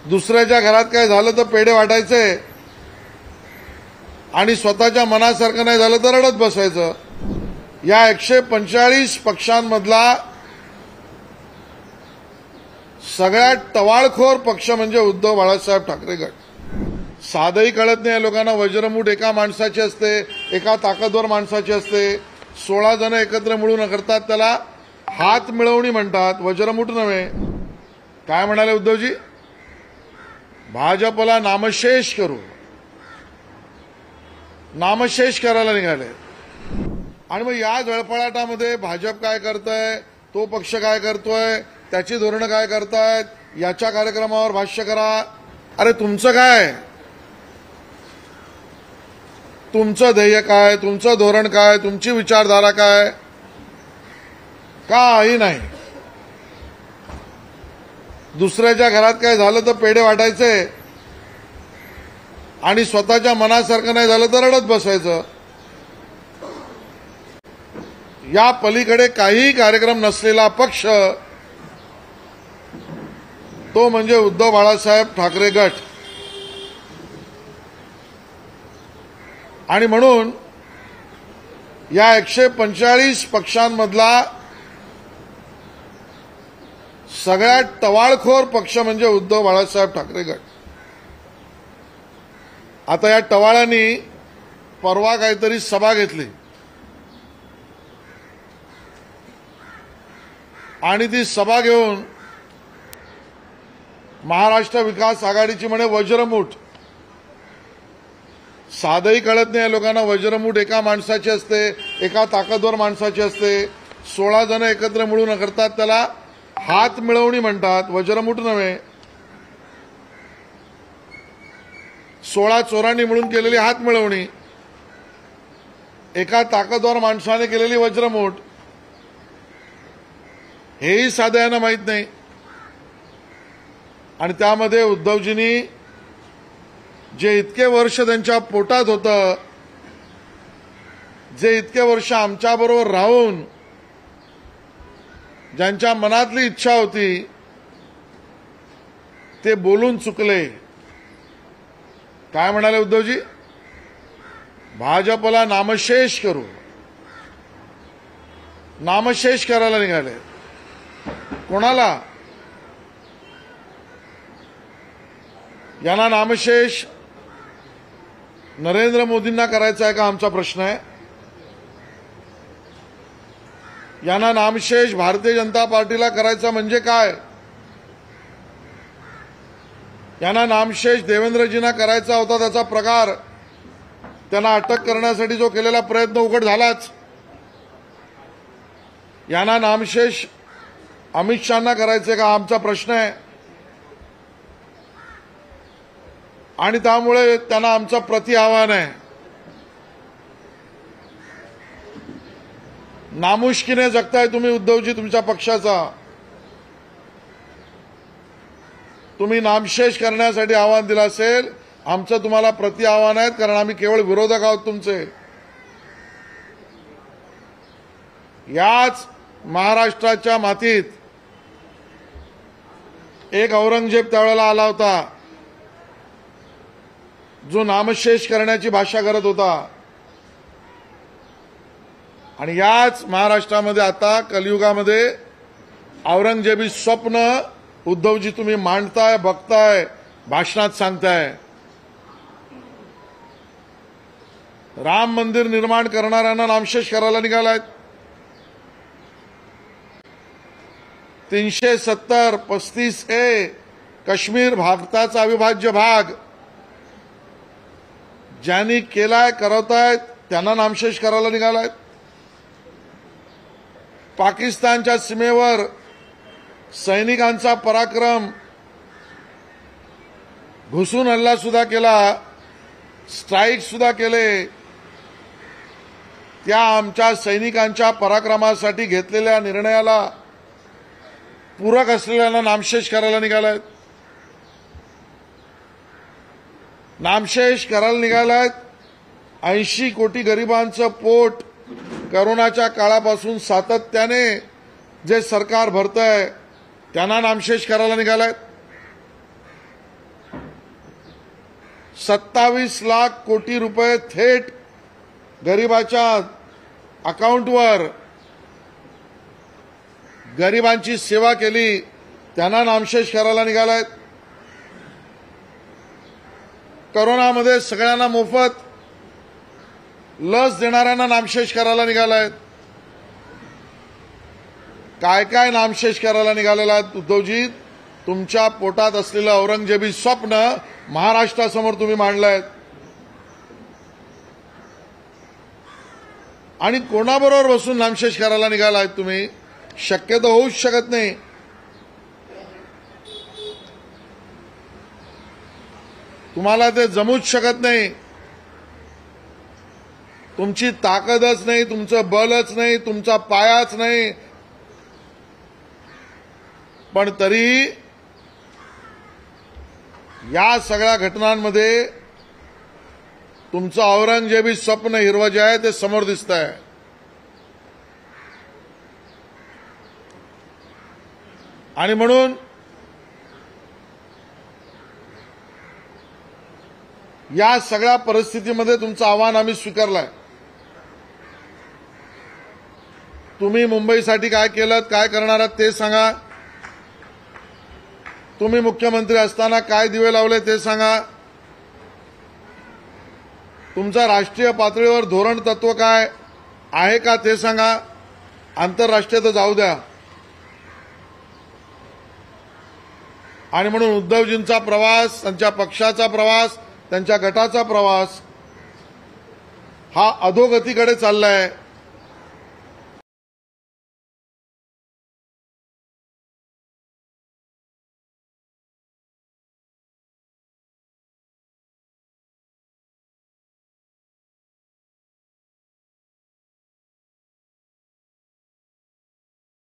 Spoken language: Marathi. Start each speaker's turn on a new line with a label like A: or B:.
A: दुसऱ्याच्या घरात काय झालं तर पेढे वाटायचे आणि स्वतःच्या मनासारखं नाही झालं तर रडत बसायचं। या 145 पक्षांमधला सगळ्यात टवाळखोर पक्ष म्हणजे उद्धव बाळासाहेब ठाकरे गट। साधंही कळत नाही लोकांना, वज्रमूठ एका माणसाची असते, एका ताकदवर माणसाची असते। 16 जण एकत्र मिळून करतात, त्याला हात मिळवणी म्हणतात, वज्रमूठ नव्हे। काय म्हणाले उद्धवजी? भाजपला नामशेष करू, नामशेष करायला निघाले। आणि मग या गळफळाटामध्ये भाजप काय करतंय, तो पक्ष काय करतोय, त्याची धोरणं काय करतायत, याच्या कार्यक्रमावर भाष्य करा। अरे तुमचं काय, तुमचं ध्येय काय, तुमचं धोरण काय, तुमची विचारधारा काय? काही नाही। दुसऱ्याच्या घरात काय झालं तर पेढे वाटायचे आणि स्वतःच्या मनासारखं नाही झालं तर रडत बसायचं। या पलीकडे काही कार्यक्रम नसलेला पक्ष तो म्हणजे उद्धव बाळासाहेब ठाकरे गट। आणि म्हणून या 145 पक्षांमधला सगळ्यात टवाळखोर पक्ष म्हणजे उद्धव बाळासाहेब ठाकरे गट। आता या टवाळांनी परवा काहीतरी सभा घेतली आणि ती सभा घेऊन महाराष्ट्र विकास आघाडीची म्हणे वज्रमूठ। साधंही कळत नाही लोकांना, वज्रमूठ एका माणसाची असते, एका ताकदवर माणसाची असते। 16 जण एकत्र मिळून करतात, त्याला हात मिळवणी म्हणतात, वज्रमूठ नव्हे। 16 चोरांनी मिळून केलेली हात मिळवणी, एका ताकदवर माणसाने केलेली वज्रमूठ, हेही साध्यांना माहीत नाही। आणि त्यामध्ये उद्धवजींनी जे इतके वर्ष त्यांच्या पोटात होतं, जे इतके वर्ष आमच्याबरोबर राहून ज्यांच्या मनातली इच्छा होती, ते बोलून चुकले। काय म्हणाले उद्धवजी? भाजपला नामशेष करू, नामशेष करायला निघाले। कोणाला? यांना नामशेष नरेंद्र मोदींना करायचा आहे का, आमचा प्रश्न आहे। यांना नामशेष भारतीय जनता पार्टीला करायचा म्हणजे काय? यांना नामशेष देवेंद्रजींना करायचा होता, त्याचा प्रकार, त्यांना अटक करण्यासाठी जो केलेला प्रयत्न उघड झालाच। यांना नामशेष अमित शहांना करायचे का, आमचा प्रश्न आहे। आणि त्यामुळे त्यांना आमचं प्रति आव्हान आहे, नामुष्कीने जगताय तुम्ही उद्धवजी तुमच्या पक्षाचा। तुम्ही नामशेष करण्यासाठी आव्हान दिलं असेल, आमचं तुम्हाला प्रति आव्हान आहे, कारण आम्ही केवळ विरोधक आहोत तुमचे। याच महाराष्ट्राच्या मातीत एक औरंगजेब त्यावेळेला आला होता, जो नामशेष करण्याची भाषा करत होता। आणि याच महाराष्ट्रामध्ये आता कलियुगामध्ये औरंगजेबी स्वप्न उद्धवजी तुम्ही मांडताय, बघताय, भाषणात सांगताय। राम मंदिर निर्माण करणाऱ्यांना नामशेष करायला निघालायत। 370 35A काश्मीर भारताचा अविभाज्य भाग ज्यांनी केलाय, करवतायत, त्यांना नामशेष करायला निघालायत। पाकिस्तानच्या सीमेवर सैनिकांचा पराक्रम, घुसून हल्ला सुद्धा केला, स्ट्राईक सुद्धा केले, त्या आमच्या सैनिकांच्या पराक्रमासाठी घेतलेल्या निर्णयाला पूरक असलेल्यांना नामशेष करायला निघालायत। नामशेष करायला निघालायत 80 कोटी गरिबांचं पोट कोरोनाच्या काळापासून सातत्याने जे सरकार भरतंय, त्यांना नामशेष करायला निघालायत। 27 लाख कोटी रुपये थेट गरिबाच्या अकाउंटवर गरिबांची सेवा केली, त्यांना नामशेष करायला निघालायत. कोरोनामध्ये सगळ्यांना मोफत लस देणाऱ्यांना नामशेष करायला निघालायत. काय काय नामशेष करायला निघालेला आहेत उद्धवजी. तुमच्या पोटात असलेलं औरंगजेबी स्वप्न महाराष्ट्रासमोर तुम्ही मांडलंय. आणि कोणाबरोबर बसून नामशेष करायला निघालायत तुम्ही? शक्य तर होऊच शकत नाही. तुम्हाला ते जमूच शकत नाही. तुमची ताकदच नाही, तुमचं बलच नाही, तुमचा पायाच नाही. पण तरी या सगळ्या घटनांमध्ये तुमचं औरंगजेबी स्वप्न हिरवं जे आहे ते समोर दिसतंय. आणि म्हणून या सगळ्या परिस्थितीमध्ये तुमचं आव्हान आम्ही स्वीकारलंय. तुम्ही मुंबईसाठी काय केलं, काय करणार आहात ते सांगा. तुम्ही मुख्यमंत्री असताना काय दिवे लावले ते सांगा. तुमचं राष्ट्रीय पातळीवर धोरण तत्व काय आहे का ते सांगा. आंतरराष्ट्रीय तर जाऊ द्या. आणि म्हणून उद्धवजींचा प्रवास, त्यांच्या पक्षाचा प्रवास, त्यांच्या गटाचा प्रवास हा अधोगतीकडे चाललाय.